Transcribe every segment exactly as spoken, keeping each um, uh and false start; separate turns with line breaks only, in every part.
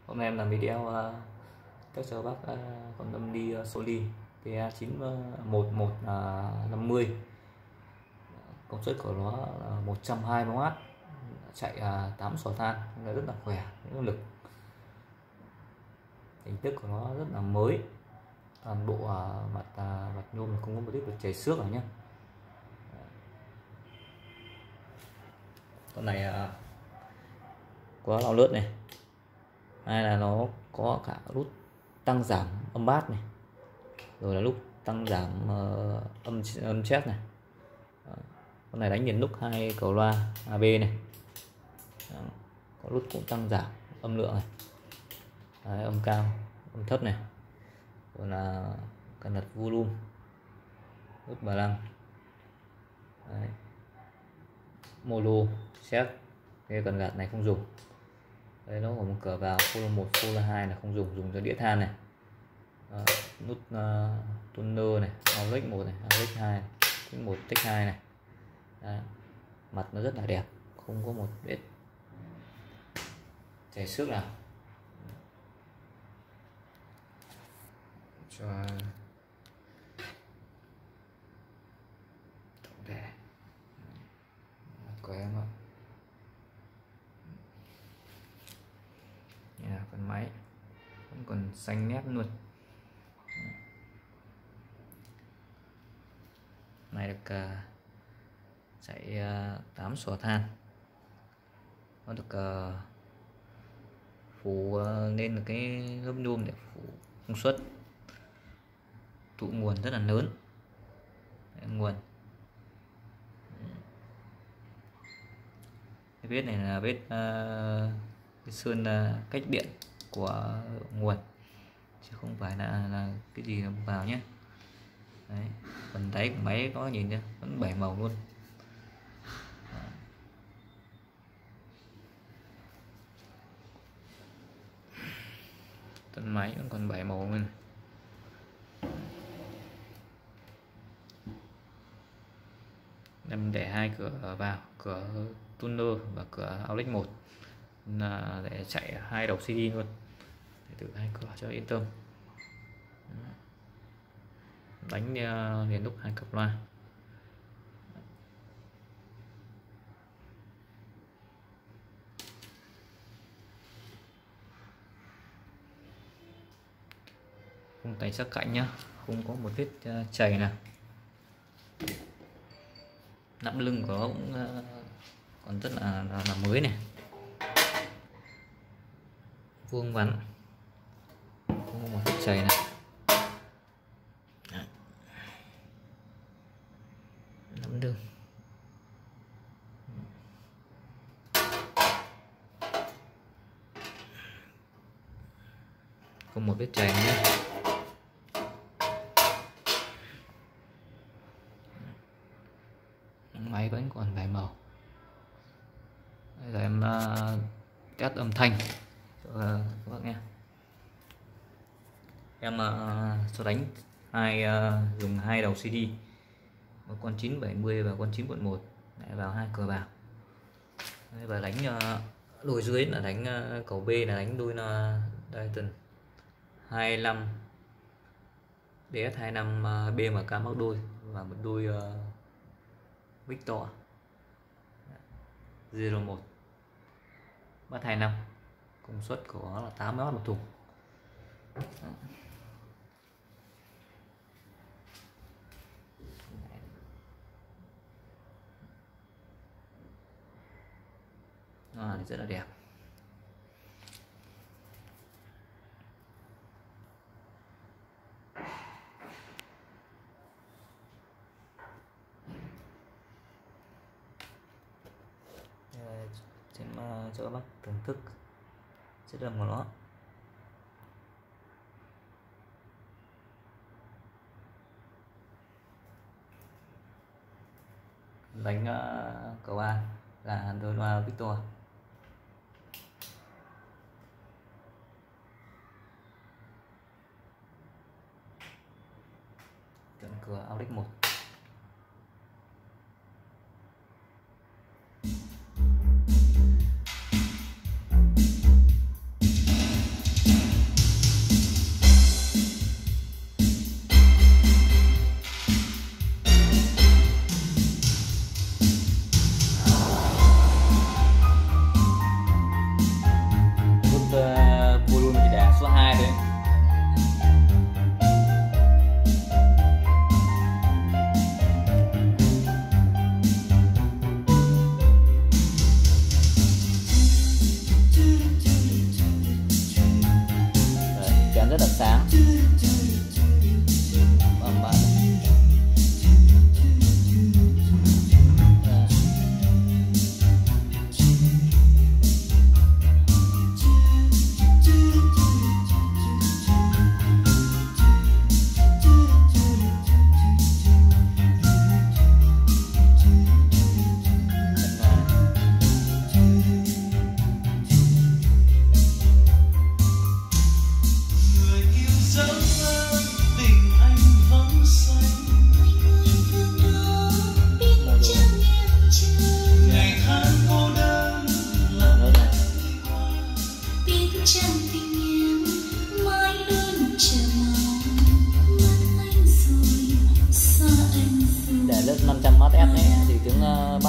Hôm nay em làm video uh, test cho bác uh, con âm đi uh, Soli pê a chín một một năm mươi, công suất của nó là một trăm hai mươi oát, chạy uh, tám xỏ than, nó rất là khỏe, rất là lực. Hình thức của nó rất là mới, toàn bộ uh, mặt uh, mặt nhôm không có một tích được chảy xước nào nhé. Con này uh, có lao lướt này, hay là nó có cả nút tăng giảm âm bass này, rồi là lúc tăng giảm uh, âm âm chép này. Đó. Con này đánh liền lúc hai cầu loa a bê này. Đó. Có nút cũng tăng giảm âm lượng này. Đấy, âm cao âm thấp này, rồi là cần đặt volume, nút bà lăng. Đấy. Mono set, cái cần gạt này không dùng. Đây nó có một cửa vào full một full hai là không dùng, dùng cho đĩa than này. Đó, nút uh, tuner này, outlet một này, outlet hai, tích một, tích hai này. Đó, mặt nó rất là đẹp, không có một vết chảy xước nào. Cho tổng thể của em ạ. Nhà phần máy vẫn còn xanh nét luôn. Này được uh, chạy uh, tám xỏ than, nó được uh, phủ uh, lên được cái lớp nhôm để phủ công suất, tụ nguồn rất là lớn. Đấy, nguồn cái vết này là vết uh, cái sơn uh, cách điện của nguồn, chứ không phải là là cái gì vào nhé. Đấy, phần đáy của máy có nhìn chưa, vẫn bảy màu luôn. Thân máy vẫn còn bảy màu luôn. Em để hai cửa vào, cửa tuner và cửa outlet một là để chạy hai đầu xê đê luôn, để thử hai cửa cho yên tâm. Đánh uh, liền lúc hai cặp loa. Khung tay sắc cạnh nhá, không có một vết uh, chảy nào. Nắm lưng của nó cũng uh, còn rất là, là, là mới này, vuông vắn, không có một vết chảy này. Nắm lưng không một vết chảy nhé. Máy vẫn còn bảy màu. Bây giờ em uh, test âm thanh cho uh, các bác nghe. Em uh, sẽ đánh hai uh, dùng hai đầu xê đê, một con chín bảy mươi và con chín một một lại vào hai cửa vào. Đây, và đánh uh, đôi dưới là đánh uh, cầu B là đánh đôi là Dayton hai lăm đê ét hai lăm uh, bê em ca mắc đôi, và một đôi uh, Victor zero một bắt hai năm, công suất của nó là tám mươi oát một thùng. À, thì rất là đẹp. Xem uh, cho các bác thưởng thức chất lượng của nó. Đánh uh, cầu A là đôi loa Victor. Chọn cửa outlet một.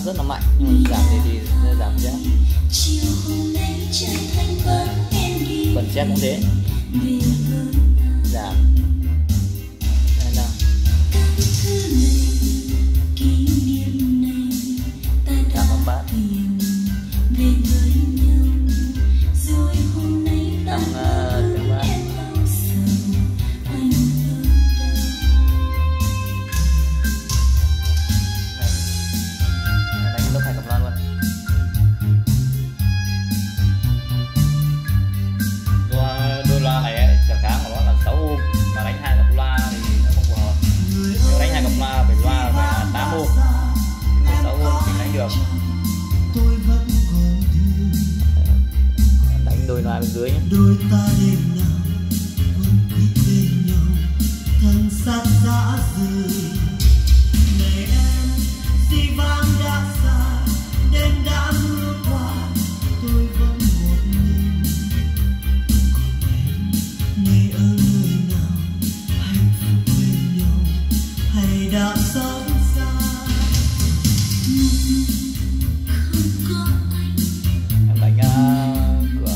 áp rất là mạnh, nhưng mà giảm thì thì sẽ giảm giá. Phần chép cũng thế, giảm đây nào, giảm âm bát, tăng uh, tiếng bát. Đánh lớp hai cặp loa luôn. Loa đôi loa này ấy, trở kháng của nó là sáu ohm, mà đánh hai cặp loa thì nó không phù hợp. Nếu đánh hai cặp loa phải loa phải là tám ohm, nhưng sáu ohm thì đánh được. Đánh đôi loa bên dưới nhé.
Đôi ta đêm nào vẫn biết bên nhau, thân xác dã rời. Này em, gì vang đã xa, đêm đã mưa qua, tôi vẫn một mình. Còn em, này ở nơi nào, hạnh phúc bên nhau, hay đã sống xa. Không có anh.
Em đánh uh, cửa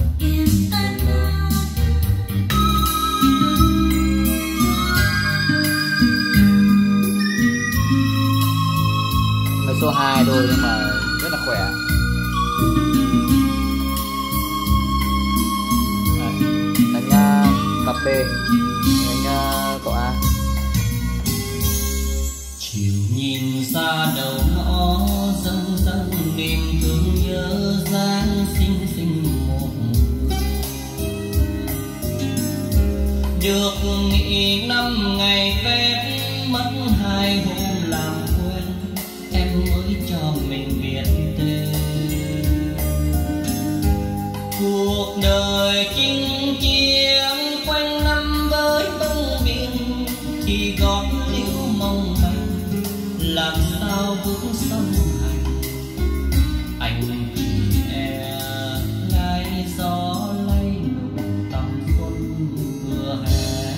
số hai thôi nhưng mà rất là khỏe. Đấy, đánh uh, cặp B, đánh uh, cậu A.
Chiều nhìn xa đầu ngõ dâng dâng niềm thương nhớ dáng xinh xinh một được nghỉ năm ngày phép mất hai hôm làm quên em mới cho mình biết tên. Cuộc đời chinh chiến quanh năm với bông biển thì gót liễu mong manh làm sao bước sông hành. Anh chỉ e lái gió lay nụ tắm xuân vừa hè.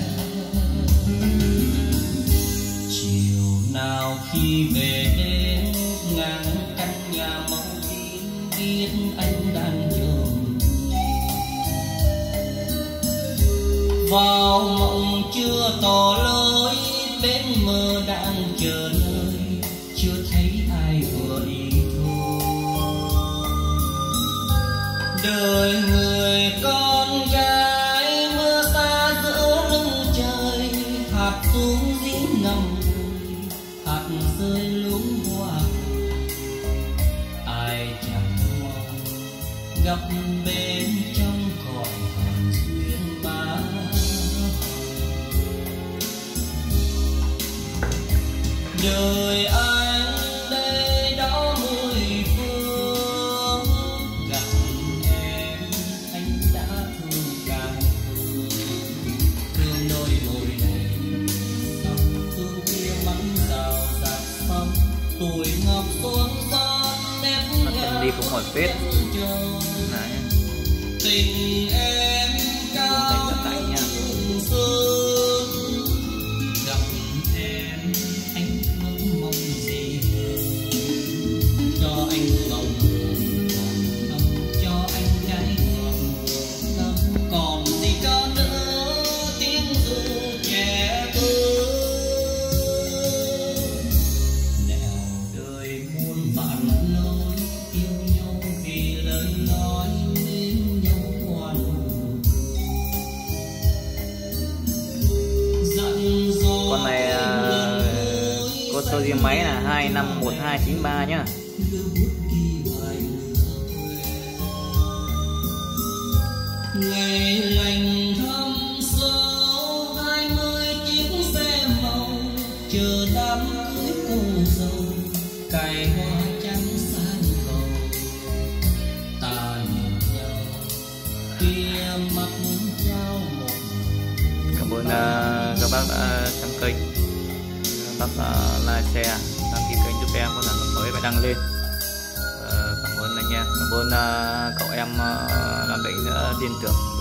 Chiều nào khi về đến ngang căn nhà màu tím biết anh đang chờ vào mộng chưa tỏ lối bên mơ đang chờ nơi chưa thấy ai vừa ý thôi. Đời người con gái mưa xa giữa lưng trời hạt xuống giếng ngầm hạt rơi luống hoa ai chẳng mong gặp bên trong cõi hồn duyên ba. Đời anh đây đó mười phương gặp em anh đã thương càng thương thương đôi môi này sông thương kia mắng rào rạt sông tuổi ngọc xuân son nét
Nó đi cũng hỏi phết. Đấy.
Tình em cao sương gặp em anh không mong gì hơn cho anh mộng còn cho anh cái ngọt tâm còn gì cho nữa tiếng ru trẻ thơ nẻo đời muôn vạn lối yêu nhau vì lời nói đến nhau qua nụ dặn dò.
Con này uh, có số riêng máy là hai năm một hai chín ba nhá.
Ngày lành thăm số hai mươi chiếc xe màu chờ đám cưới cô dâu cài hoa trắng sang cầu ta nhìn nhau kia mắt trao một.
Cảm ơn uh, các bác đã xem kênh, các bác uh, like share đăng ký kênh giúp em có sản phẩm mới phải đăng lên. Uh, cảm ơn anh em, cảm ơn uh, cậu em uh, Nam Định đã tin tưởng